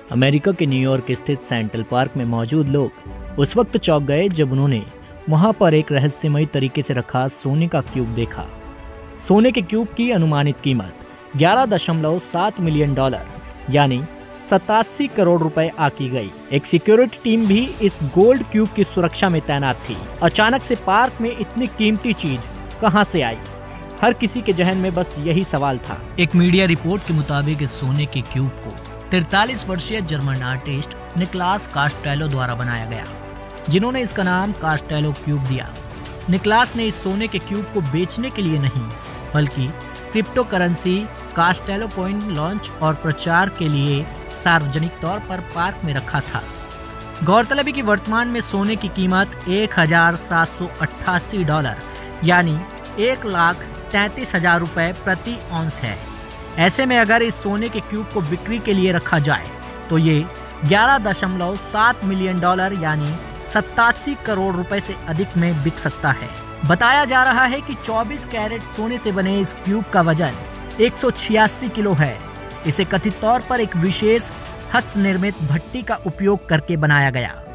America के New York स्थित central park में मौजूद लोग उस वक्त चौंक गए जब उन्होंने वहां पर एक रहस्यमयी तरीके से रखा सोने का क्यूब देखा। सोने के क्यूब की अनुमानित कीमत 11.7 मिलियन डॉलर यानी 87 करोड़ रुपए आकी गई। एक सिक्योरिटी टीम भी इस गोल्ड क्यूब की सुरक्षा में तैनात थी। अचानक से पार्क में इतनी कीमती चीज कहां से आई? हर किसी के जहन में बस यही सवाल था। एक मीडिया रिपोर्ट के मुताबिक इस सोने के क्यूब को 43 वर्षीय जर्मन आर्टिस्ट निकलास कास्टेलो द्वारा बनाया गया, जिन्होंने इसका नाम कास्टेलो क्यूब दिया। निकलास ने इस सोने के क्यूब को बेचने के लिए नहीं, बल्कि cryptocurrency Castello coin launch और प्रचार के लिए सार्वजनिक तौर पर पार्क में रखा था। गौरतलब है कि वर्तमान में सोने की कीमत $1,788 यानी 1,33,000 रुपए प्रति औंस है। ऐसे में अगर इस सोने के क्यूब को बिक्री के लिए रखा जाए तो ये 11.7 मिलियन डॉलर यानी 87 करोड़ रुपए से अधिक में बिक सकता है। बताया जा रहा है कि 24 कैरेट सोने से बने इस क्यूब का वजन 186 किलो है। इसे कथित तौर पर एक विशेष हस्त निर्मित भट्टी का उपयोग करके बनाया गया।